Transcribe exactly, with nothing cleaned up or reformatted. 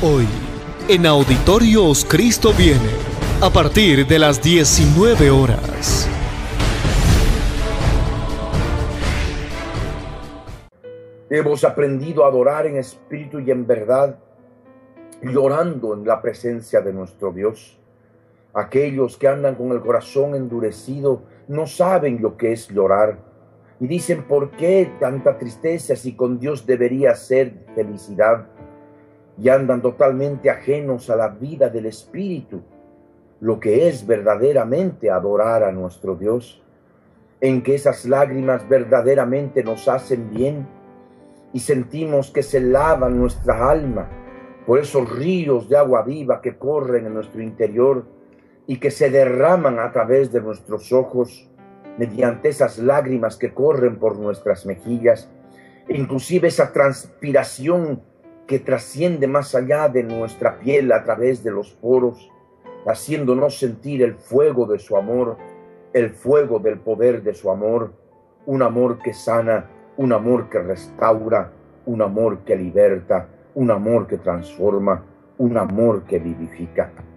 Hoy, en Auditorios Cristo Viene, a partir de las diecinueve horas. Hemos aprendido a adorar en espíritu y en verdad, llorando en la presencia de nuestro Dios. Aquellos que andan con el corazón endurecido no saben lo que es llorar. Y dicen, ¿por qué tanta tristeza si con Dios debería ser felicidad? Y andan totalmente ajenos a la vida del espíritu, lo que es verdaderamente adorar a nuestro Dios, en que esas lágrimas verdaderamente nos hacen bien y sentimos que se lavan nuestra alma por esos ríos de agua viva que corren en nuestro interior y que se derraman a través de nuestros ojos mediante esas lágrimas que corren por nuestras mejillas, e inclusive esa transpiración que trasciende más allá de nuestra piel a través de los poros, haciéndonos sentir el fuego de su amor, el fuego del poder de su amor, un amor que sana, un amor que restaura, un amor que liberta, un amor que transforma, un amor que vivifica.